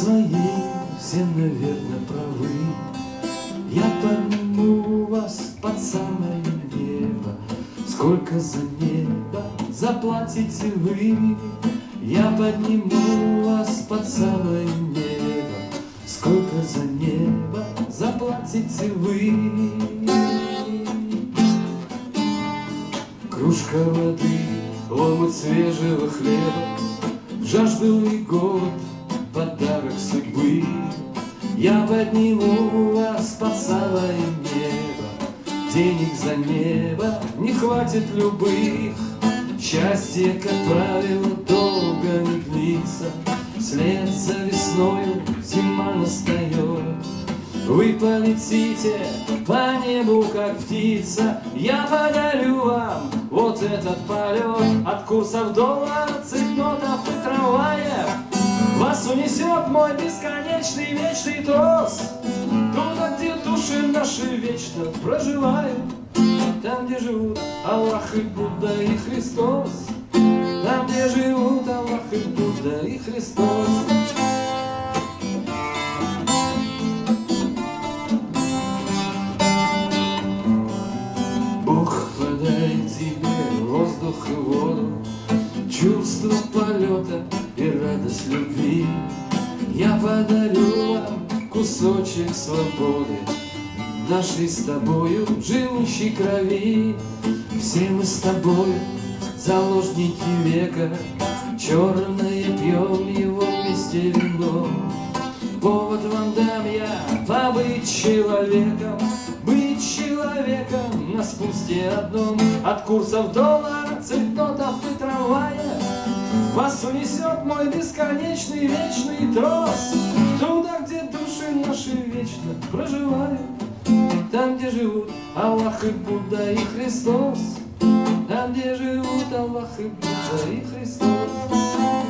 своей все, наверное, правы. Я подниму вас под самое небо. Сколько за небо заплатите вы? Я подниму вас под самое небо. Сколько за небо заплатите вы? Кружка воды, ломоть свежего хлеба, в жажду и голод подарок судьбы. Я подниму вас под самое небо. Денег за небо не хватит любых. Счастье, как правило, долго не длится. Вслед за весною зима настает. Вы полетите по небу, как птица. Я подарю вам вот этот полет. От курсов доллара, цейтнотов и трамваев вас унесет мой бесконечный вечный трос. Туда, где души наши вечно проживают. Там, где живут Аллах и Будда и Христос. Там, где живут Аллах и Будда и Христос. Бог подарит тебе воздух и воду, чувство полета и радость любви. Я подарю вам кусочек свободы, нашей с тобою живущей крови. Все мы с тобою заложники века, черное пьем его вместе вино. Повод вам дам я побыть человеком, быть человеком на спуске одном. От курсов доллара, цейтнотов и трамвая вас унесет мой бесконечный вечный трос. Туда, где души наши вечно проживают. Там, где живут Аллах и Будда и Христос. Там, где живут Аллах и Будда и Христос.